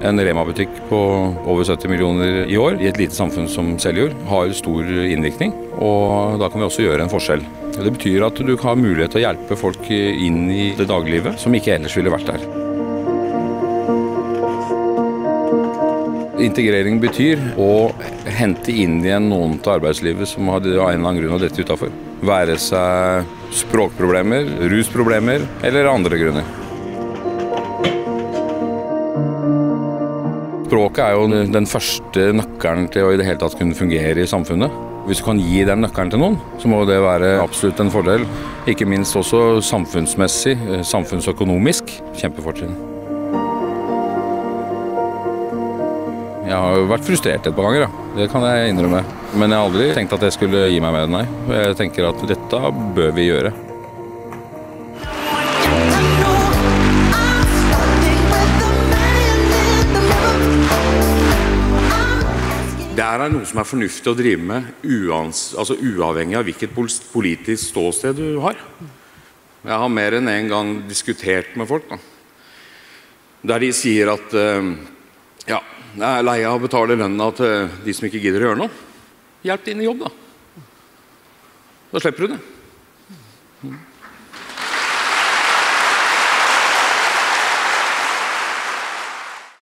En Rema-butikk på over 70 millioner i år, i et lite samfunn som Seljord, har stor innvirkning, og da kan vi også gjøre en forskjell. Det betyr at du har mulighet til å hjelpe folk inn i det dagliglivet, som ikke ellers ville vært der. Integrering betyr å hente inn igjen noen til arbeidslivet som har en eller annen grunn å dette utenfor. Være seg språkproblemer, rusproblemer eller andre grunner. Språket er jo den første nøkkelen til å i det hele tatt kunne fungere i samfunnet. Hvis du kan gi den nøkkelen til noen, så må det være absolutt en fordel. Ikke minst også samfunnsmessig, samfunnsøkonomisk, kjempefortrinn. Jeg har jo vært frustrert et par ganger, ja. Det kan jeg innrømme. Men jeg har aldri tenkt at jeg skulle gi meg med det, nei. Jeg tenker at dette bør vi gjøre. Det er noe som er fornuftig å drive med, uavhengig av hvilket politisk ståsted du har. Jeg har mer enn en gang diskutert med folk, der de sier at ja, jeg er lei av å betale lønna til de som ikke gidder å gjøre noe. Hjelp deg inn i jobb, da. Da slipper du det.